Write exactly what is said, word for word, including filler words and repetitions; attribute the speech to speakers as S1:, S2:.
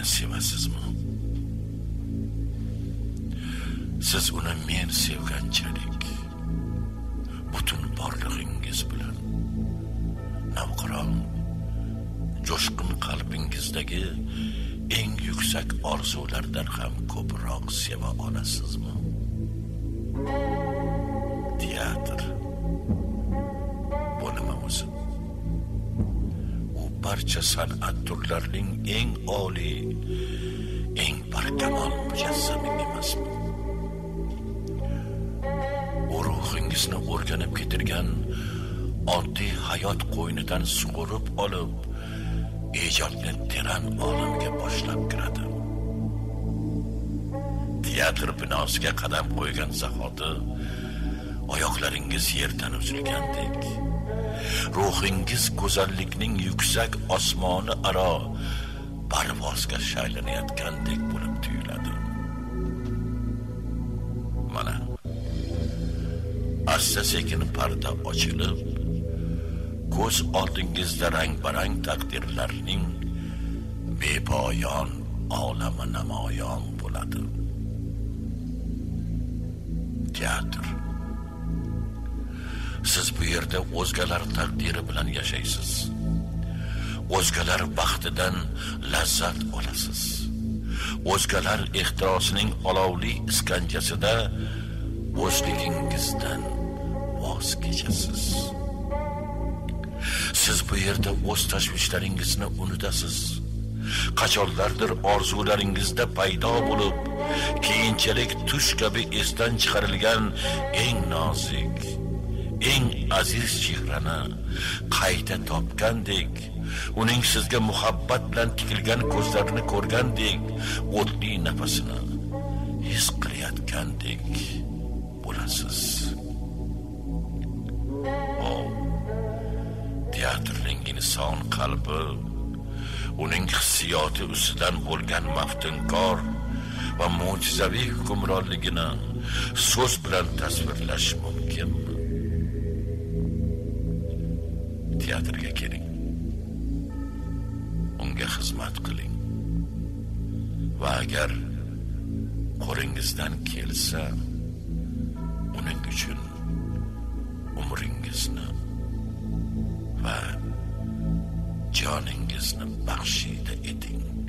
S1: meni sevasizmi? Siz uni men sevganchalik butun borlig'ingiz bilan navqiron, jo'shqin qalbingizdagi eng yuksak orzulardan ham ko'proq seva olasizmi? Teatr bu nima o'zi? U barcha san'at turlarining eng oliy, eng barkamol mujassami emasmi? U ruhingizni o'rganib ketirgan oddiy hayot qo'ynidan sug'urib olib, ijodni teran olamga boshlab kiradi. Teatr binosiga qadam qo'ygan zahoti oyoqlaringiz yerdan uzilgandek, ruhingiz go'zallikning yuksak osmoni aro parvozga shaylanayotgandek bo'lib tuyuladi. Mana asta-sekin parda ochilib, ko'z oldingizda rang-barang taqdirlarning bepoyon olami namoyon bo'ladi. Teatr. Siz bu yerda o'zgalar taqdiri bilan yashaysiz. O'zgalar baxtidan lazzat olasiz. O'zgalar ehtirosining olovli iskanjasida o'zligingizdan voz kechasiz. Siz bu yerda o'z tashvishlaringizni unutasiz. Qachonlardir orzularingizda paydo bo'lib, keyinchalik tush kabi esdan chiqarilgan eng nozik, eng aziz chehrani qayta topgandek, uning sizga muhabbat bilan tikilgan ko'zlarini ko'rgandek, o'tli nafasini his qilayotgandek bo'lasiz. O teatrning inson qalbi, uning hissiyoti ustidan bo'lgan maftunkor va mo'jizaviy hukmronligini so'z bilan tasvirlash mumkinmi? Teatrga keling, unga xizmat qiling va agar qo'lingizdan kelsa, uning uchun umringizni va joningizni baxshida eting.